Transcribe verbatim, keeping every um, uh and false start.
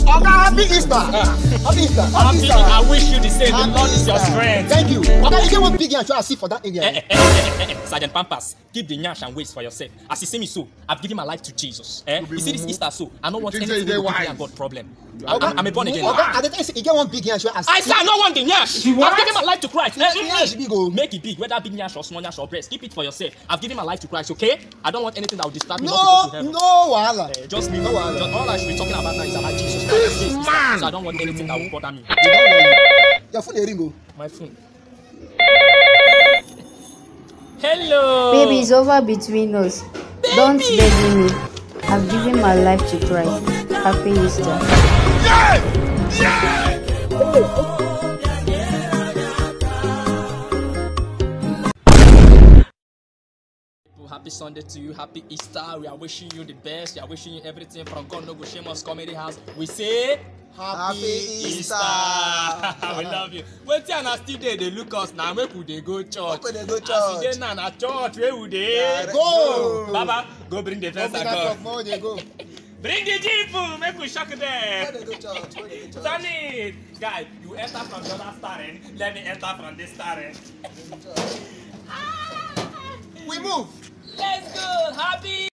Okay, happy Easter. Happy Easter. Happy Easter. I wish you the same. Happy The Lord is your Easter. strength. Thank you. Okay, you get one big and try to see for that area. Eh, eh, eh, eh, eh, eh. Sergeant Pampas, keep the nyash and waste for yourself. As you see me so, I've given my life to Jesus. Eh? You see this Easter so, I don't want You anything think to they do with me wise? and God problem. Okay. I'm, I'm a born again. Okay, at the time you get one big and try to see. I say I don't want the nyash. I've given my life to Christ. Eh, The nyash big oh. Make it big, whether big nyash or small nyash or breast. Keep it for yourself. I've given my life to Christ, okay? I don't want anything that will distract me not to go No, to heaven. no wahala. Eh, just leave No it. wahala. Just, all I should be talking about now is about Jesus Christ. Man. So I don't want anything that will bother me. You don't worry. Your phone dey ring oh. My phone. Hello. Baby, it's over between us. Don't beg me. I've given my life to Christ. Happy Easter. Happy Sunday to you, happy Easter. We are wishing you the best. We are wishing you everything from God No Go Shame Us Comedy House. We say Happy Easter. we love you. Wait till na still dey dey look us now. Make we dey go church. Make we dey go As we church. dey now na church where we dey Yeah, go. Baba, go bring the fence Open and that come. talk, more dey go. Bring the jeep, make we shock Where them. dey go church? Where dey go church? Turn it, guys. You enter from the other star end. Let me enter from this star end. We move. Let's go. Happy.